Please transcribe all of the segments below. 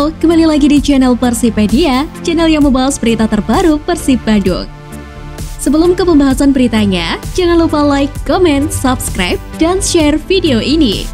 Halo, kembali lagi di channel Persipedia, channel yang membahas berita terbaru Persib Bandung. Sebelum ke pembahasan beritanya, jangan lupa like, comment, subscribe, dan share video ini.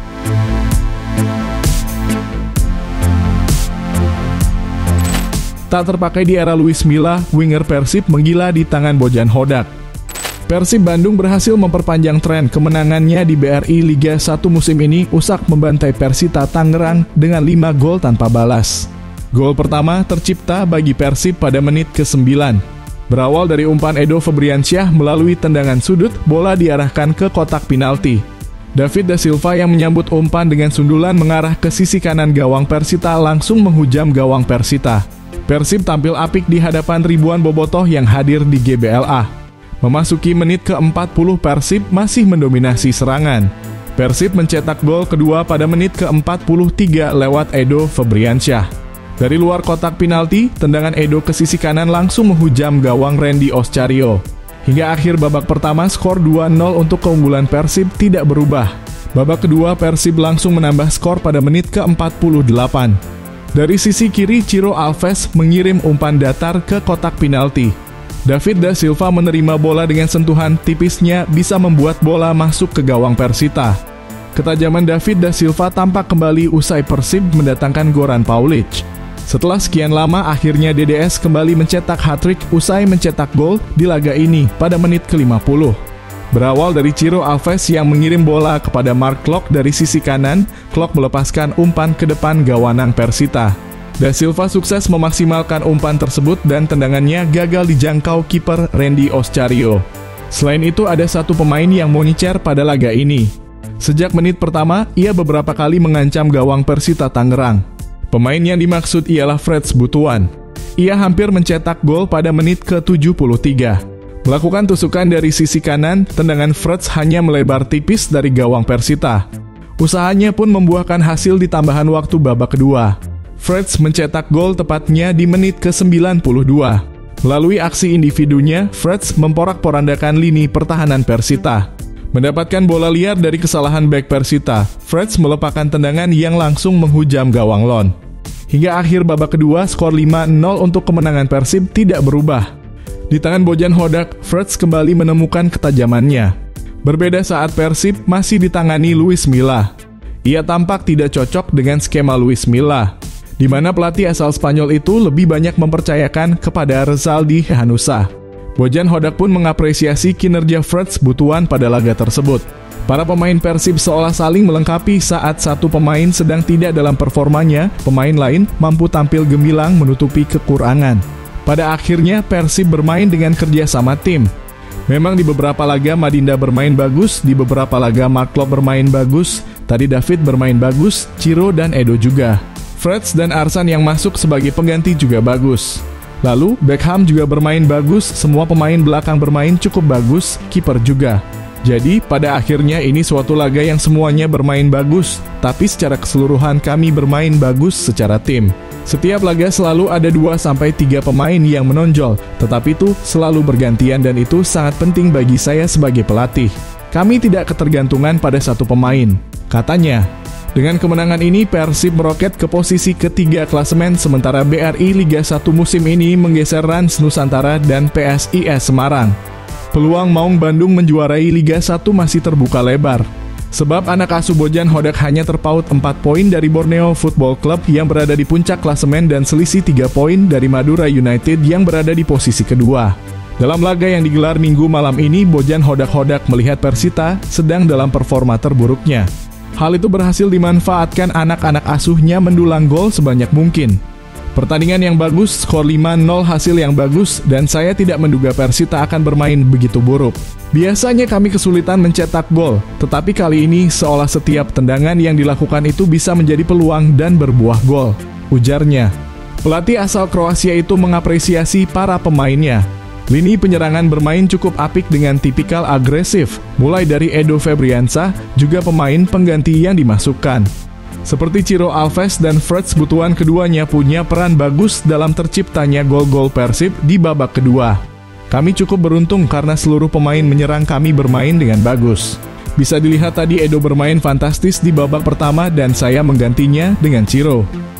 Tak terpakai di era Luis Milla, winger Persib menggila di tangan Bojan Hodak. Persib Bandung berhasil memperpanjang tren kemenangannya di BRI Liga 1 musim ini usai membantai Persita Tangerang dengan 5 gol tanpa balas. Gol pertama tercipta bagi Persib pada menit ke-9. Berawal dari umpan Edo Febriansyah melalui tendangan sudut, bola diarahkan ke kotak penalti. David Da Silva yang menyambut umpan dengan sundulan mengarah ke sisi kanan gawang Persita langsung menghujam gawang Persita. Persib tampil apik di hadapan ribuan bobotoh yang hadir di GBLA. Memasuki menit ke-40, Persib masih mendominasi serangan. Persib mencetak gol kedua pada menit ke-43 lewat Edo Febriansyah. Dari luar kotak penalti, tendangan Edo ke sisi kanan langsung menghujam gawang Randy Oscario. Hingga akhir babak pertama, skor 2-0 untuk keunggulan Persib tidak berubah. Babak kedua, Persib langsung menambah skor pada menit ke-48. Dari sisi kiri, Ciro Alves mengirim umpan datar ke kotak penalti. David Da Silva menerima bola dengan sentuhan tipisnya bisa membuat bola masuk ke gawang Persita. Ketajaman David Da Silva tampak kembali usai Persib mendatangkan Goran Paulic. Setelah sekian lama, akhirnya DDS kembali mencetak hat-trick usai mencetak gol di laga ini pada menit ke-50. Berawal dari Ciro Alves yang mengirim bola kepada Mark Klok dari sisi kanan, Klok melepaskan umpan ke depan gawanang Persita. Da Silva sukses memaksimalkan umpan tersebut dan tendangannya gagal dijangkau kiper Randy Oscario. Selain itu ada satu pemain yang moncer pada laga ini. Sejak menit pertama, ia beberapa kali mengancam gawang Persita Tangerang. Pemain yang dimaksud ialah Freds Butuan. Ia hampir mencetak gol pada menit ke-73. Melakukan tusukan dari sisi kanan, tendangan Freds hanya melebar tipis dari gawang Persita. Usahanya pun membuahkan hasil di tambahan waktu babak kedua. Freds mencetak gol tepatnya di menit ke-92. Melalui aksi individunya, Freds memporak-porandakan lini pertahanan Persita. Mendapatkan bola liar dari kesalahan bek Persita, Freds melepaskan tendangan yang langsung menghujam gawang Lon. Hingga akhir babak kedua, skor 5-0 untuk kemenangan Persib tidak berubah. Di tangan Bojan Hodak, Freds kembali menemukan ketajamannya. Berbeda saat Persib masih ditangani Luis Milla. Ia tampak tidak cocok dengan skema Luis Milla, di mana pelatih asal Spanyol itu lebih banyak mempercayakan kepada Rezaldi Hanusa. Bojan Hodak pun mengapresiasi kinerja Freds Butuan pada laga tersebut. Para pemain Persib seolah saling melengkapi saat satu pemain sedang tidak dalam performanya, pemain lain mampu tampil gemilang menutupi kekurangan. Pada akhirnya Persib bermain dengan kerja sama tim. Memang di beberapa laga Madinda bermain bagus, di beberapa laga Mark Klok bermain bagus, tadi David bermain bagus, Ciro dan Edo juga. Freds dan Arsan yang masuk sebagai pengganti juga bagus. Lalu, Beckham juga bermain bagus, semua pemain belakang bermain cukup bagus, kiper juga. Jadi, pada akhirnya ini suatu laga yang semuanya bermain bagus, tapi secara keseluruhan kami bermain bagus secara tim. Setiap laga selalu ada 2-3 pemain yang menonjol, tetapi itu selalu bergantian dan itu sangat penting bagi saya sebagai pelatih. Kami tidak ketergantungan pada satu pemain, katanya. Dengan kemenangan ini, Persib meroket ke posisi ketiga klasemen, sementara BRI Liga 1 musim ini menggeser Rans Nusantara dan PSIS Semarang. Peluang Maung Bandung menjuarai Liga 1 masih terbuka lebar. Sebab anak asuh Bojan Hodak hanya terpaut 4 poin dari Borneo Football Club yang berada di puncak klasemen dan selisih 3 poin dari Madura United yang berada di posisi kedua. Dalam laga yang digelar Minggu malam ini, Bojan Hodak melihat Persita sedang dalam performa terburuknya. Hal itu berhasil dimanfaatkan anak-anak asuhnya mendulang gol sebanyak mungkin. Pertandingan yang bagus, skor 5-0 hasil yang bagus, dan saya tidak menduga Persita akan bermain begitu buruk. Biasanya kami kesulitan mencetak gol, tetapi kali ini seolah setiap tendangan yang dilakukan itu bisa menjadi peluang dan berbuah gol, ujarnya. Pelatih asal Kroasia itu mengapresiasi para pemainnya. Lini penyerangan bermain cukup apik dengan tipikal agresif, mulai dari Edo Febriansyah, juga pemain pengganti yang dimasukkan. Seperti Ciro Alves dan Freds Butuan, keduanya punya peran bagus dalam terciptanya gol-gol Persib di babak kedua. Kami cukup beruntung karena seluruh pemain menyerang kami bermain dengan bagus. Bisa dilihat tadi Edo bermain fantastis di babak pertama dan saya menggantinya dengan Ciro.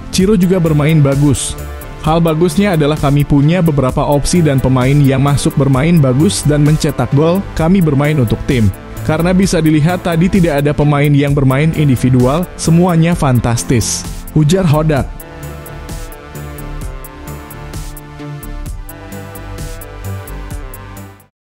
Ciro juga bermain bagus. Hal bagusnya adalah kami punya beberapa opsi dan pemain yang masuk bermain bagus dan mencetak gol, kami bermain untuk tim. Karena bisa dilihat tadi tidak ada pemain yang bermain individual, semuanya fantastis. Ujar Hodak.